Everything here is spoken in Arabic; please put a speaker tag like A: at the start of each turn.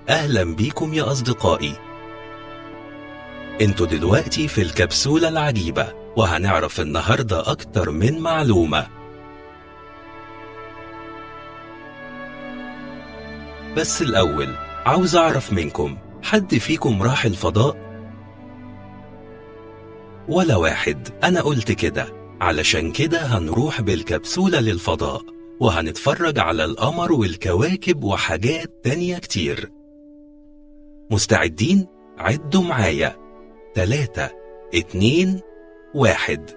A: أهلا بيكم يا أصدقائي. انتوا دلوقتي في الكبسولة العجيبة، وهنعرف النهاردة أكتر من معلومة. بس الأول عاوز أعرف منكم، حد فيكم راح الفضاء؟ ولا واحد. أنا قلت كده علشان كده هنروح بالكبسولة للفضاء، وهنتفرج على القمر والكواكب وحاجات تانية كتير. مستعدين؟ عدوا معايا. 3 2 1.